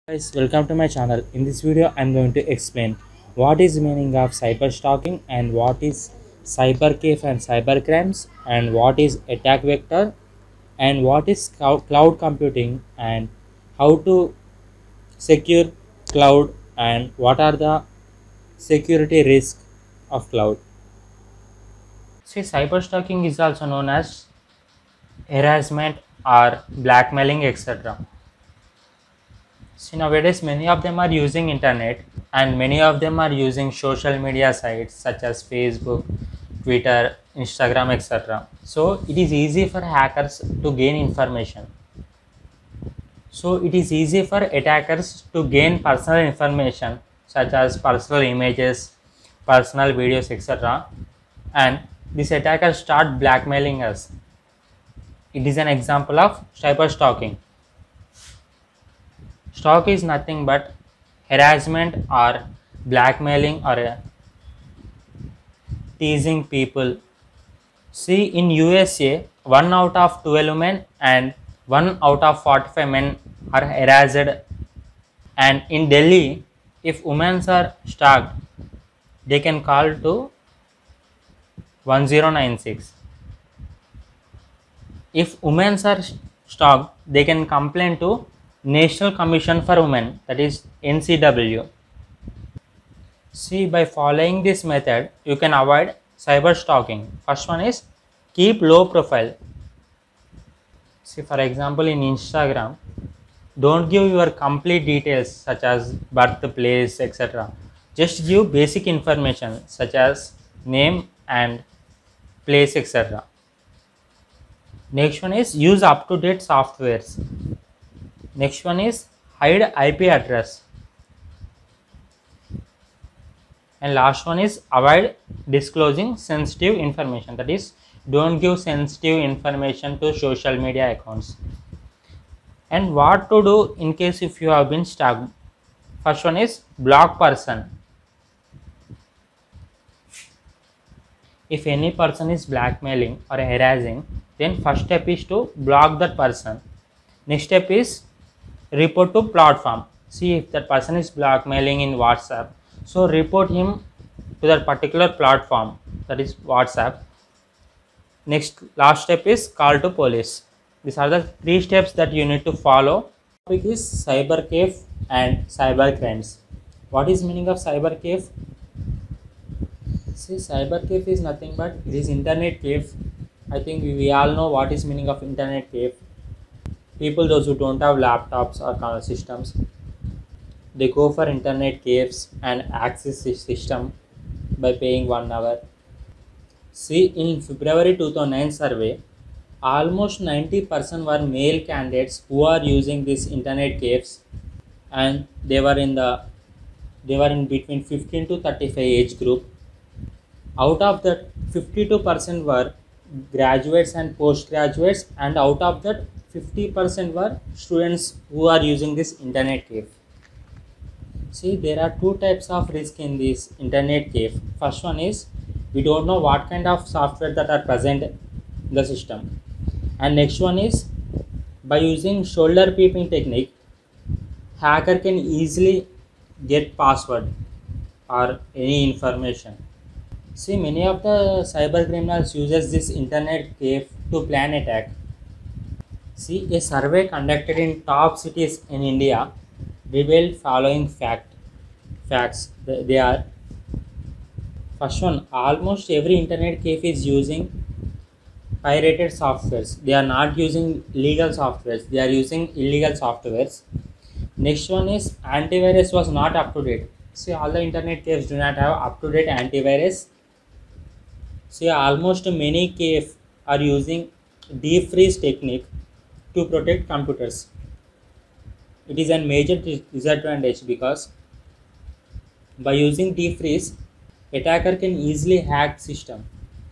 Guys, welcome to my channel. In this video I'm going to explain what is meaning of cyber stalking and what is cybercafe and cybercrimes and what is attack vector and what is cloud computing and how to secure cloud and what are the security risks of cloud. See, cyber stalking is also known as harassment or blackmailing, etc. See, nowadays many of them are using internet and many of them are using social media sites such as Facebook, Twitter, Instagram, etc. So it is easy for hackers to gain information. So it is easy for attackers to gain personal information such as personal images, personal videos, etc. And these attackers start blackmailing us. It is an example of cyber stalking. Stalk is nothing but harassment or blackmailing or teasing people. See, in USA, 1 out of 12 women and 1 out of 45 men are harassed, and in Delhi, if women are stalked, they can call to 1096. If women are stalked, they can complain to National Commission for Women, that is NCW. See, by following this method, you can avoid cyber stalking. First one is keep low profile. See, for example, in Instagram, don't give your complete details such as birthplace, etc. Just give basic information such as name and place, etc. Next one is use up-to-date softwares. Next one is hide IP address. And last one is avoid disclosing sensitive information, that is don't give sensitive information to social media accounts. And what to do in case if you have been stalked. First one is block person. If any person is blackmailing or harassing, then first step is to block that person. Next step is report to platform. See, if that person is blackmailing in WhatsApp, so report him to that particular platform, that is WhatsApp. Last step is call to police. These are the 3 steps that you need to follow. Topic is cybercafe and cybercrimes. What is meaning of cybercafe? See, cybercafe is nothing but it is internet cave. I think we all know what is meaning of internet cave. People, those who don't have laptops or systems, they go for internet caves and access this system by paying 1 hour. See, in February 2009 survey, almost 90% were male candidates who are using these internet caves, and they were in between 15 to 35 age group. Out of that, 52% were graduates and postgraduates, and out of that 50% were students who are using this internet cave. See, there are 2 types of risk in this internet cave. First one is we don't know what kind of software that are present in the system, and next one is by using shoulder peeping technique, hacker can easily get password or any information. See, many of the cyber criminals uses this internet cave to plan attack. See, a survey conducted in top cities in India revealed following facts. They are: first one, almost every internet cafe is using pirated softwares. They are not using legal softwares, they are using illegal softwares. Next one is antivirus was not up to date. See, all the internet caves do not have up to date antivirus. See, almost many caves are using deep freeze technique to protect computers. It is a major disadvantage because by using deep freeze, attacker can easily hack system.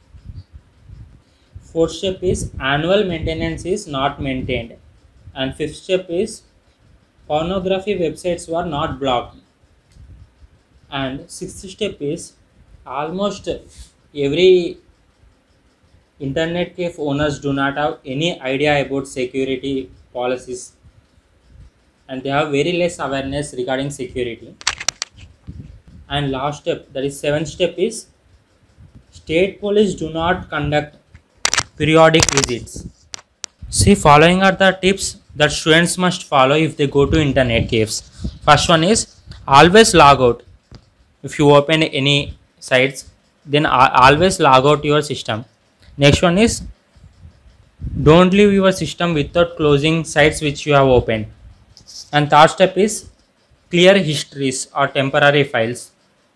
Fourth step is annual maintenance is not maintained, and fifth step is pornography websites were not blocked, and sixth step is almost every internet cafe owners do not have any idea about security policies. and they have very less awareness regarding security. And last step, that is seventh step, is state police do not conduct periodic visits. See, following are the tips that students must follow if they go to internet caves. First one is always log out. If you open any sites, then always log out your system. Next one is don't leave your system without closing sites which you have opened. And third step is clear histories or temporary files.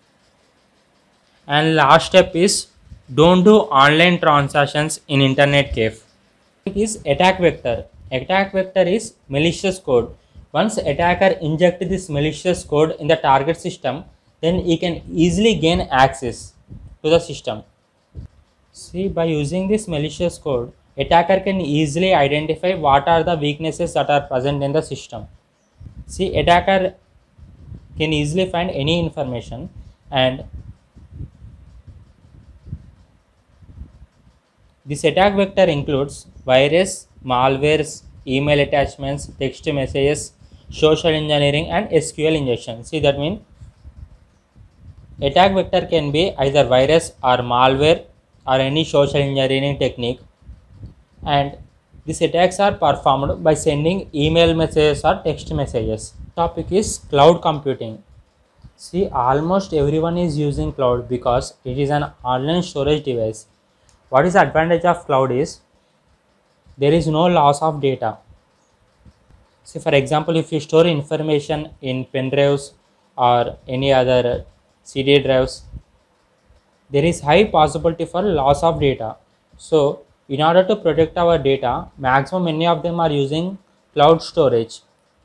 And last step is don't do online transactions in internet cafe. Is attack vector. Attack vector is malicious code. Once attacker inject this malicious code in the target system, then he can easily gain access to the system. See, by using this malicious code, attacker can easily identify what are the weaknesses that are present in the system. See, attacker can easily find any information, and this attack vector includes virus, malwares, email attachments, text messages, social engineering, and SQL injection. See, that means attack vector can be either virus or malware or any social engineering technique, and these attacks are performed by sending email messages or text messages. Topic is cloud computing. See, almost everyone is using cloud because it is an online storage device. What is the advantage of cloud is there is no loss of data. See, for example, if you store information in pen drives or any other CD drives, there is high possibility for loss of data. So in order to protect our data, maximum many of them are using cloud storage,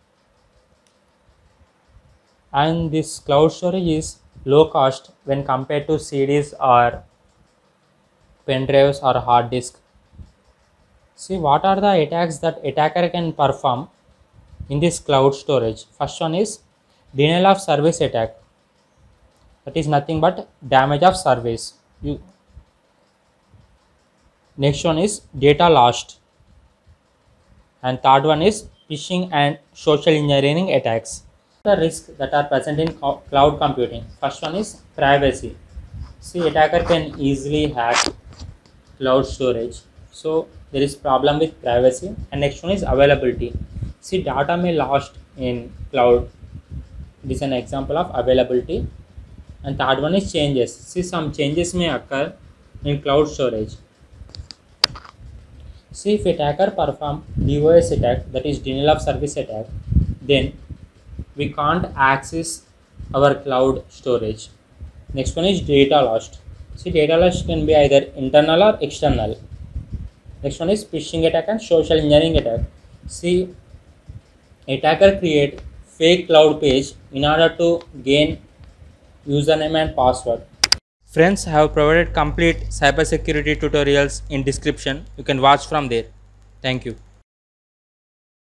and this cloud storage is low cost when compared to CDs or pen drives or hard disk. See, what are the attacks that attacker can perform in this cloud storage? First one is denial of service attack. That is nothing but damage of service. Next one is data lost, and third one is phishing and social engineering attacks. The risks that are present in cloud computing. First one is privacy. See, attacker can easily hack cloud storage, so there is problem with privacy. And next one is availability. See, data may lost in cloud. This is an example of availability. And third one is changes. See, some changes may occur in cloud storage. See, if attacker perform DOS attack, that is denial of service attack, then we can't access our cloud storage. Next one is data lost. See, data loss can be either internal or external. Next one is phishing attack and social engineering attack. See, attacker create fake cloud page in order to gain username and password. Friends, I have provided complete cybersecurity tutorials in description. You can watch from there. Thank you.